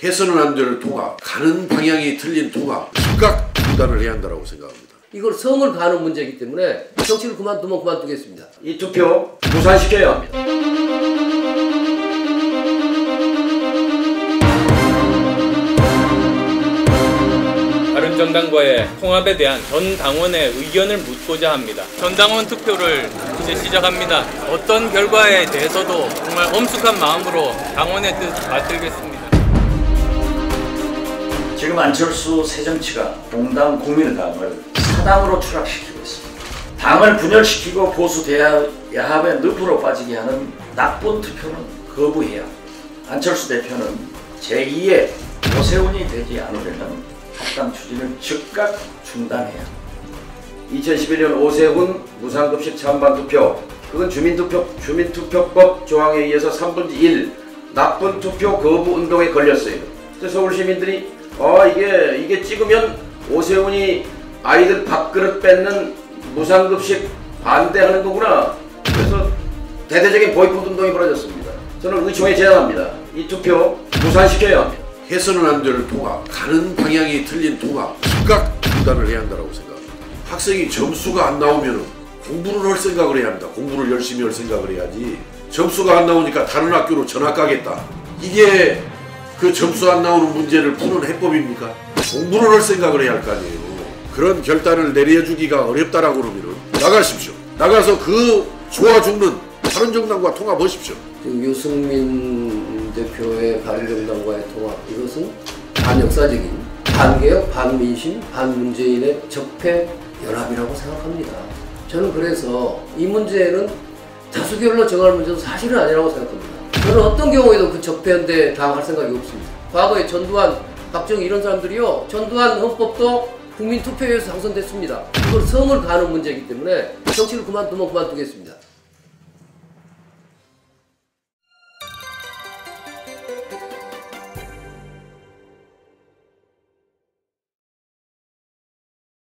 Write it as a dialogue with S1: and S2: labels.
S1: 해서는 안 될 통합, 가는 방향이 틀린 통합, 즉각 중단을 해야 한다고 생각합니다.
S2: 이걸 성을 가는 문제이기 때문에 정치를 그만두면 그만두겠습니다.
S3: 이 투표 무산시켜야 합니다.
S4: 다른 정당과의 통합에 대한 전 당원의 의견을 묻고자 합니다. 전 당원 투표를 이제 시작합니다. 어떤 결과에 대해서도 정말 엄숙한 마음으로 당원의 뜻 받들겠습니다.
S3: 지금 안철수 새정치가 공당 국민의당을 사당으로 추락시키고 있습니다. 당을 분열시키고 보수 야합의 늪으로 빠지게 하는 나쁜 투표는 거부해야 합니다. 안철수 대표는 제2의 오세훈이 되지 않으려면 합당 추진을 즉각 중단해야 합니다. 2011년 오세훈 무상급식 찬반 투표, 그건 주민투표법 조항에 의해서 3분의 1 나쁜 투표 거부 운동에 걸렸어요. 그래서 서울 시민들이 이게 찍으면 오세훈이 아이들 밥그릇 뺏는 무상급식 반대하는 거구나. 그래서 대대적인 보이콧 운동이 벌어졌습니다. 저는 의총에 제안합니다. 이 투표 무산시켜야 합니다.
S1: 해서는 안 될 통합, 가는 방향이 틀린 통합, 즉각 중단을 해야 한다고 생각합니다. 학생이 점수가 안 나오면 공부를 할 생각을 해야 합니다. 공부를 열심히 할 생각을 해야지. 점수가 안 나오니까 다른 학교로 전학 가겠다. 이게 그 점수 안 나오는 문제를 푸는 해법입니까? 공부를 할 생각을 해야 할 거 아니에요. 그런 결단을 내려주기가 어렵다라고 그러면 나가십시오. 나가서 그 좋아 죽는 다른 정당과 통합하십시오.
S2: 지금 유승민 대표의 바른정당과의 통합, 이것은 반역사적인 반개혁, 반민심, 반문재인의 적폐 연합이라고 생각합니다. 저는 그래서 이 문제는 다수결로 정할 문제도 사실은 아니라고 생각합니다. 저는 어떤 경우에도 그 적폐연대에 당할 생각이 없습니다. 과거에 전두환, 박정희 이런 사람들이요, 전두환 헌법도 국민투표에서 당선됐습니다. 이걸 성을 가는 문제이기 때문에 정치를 그만두면 그만두겠습니다.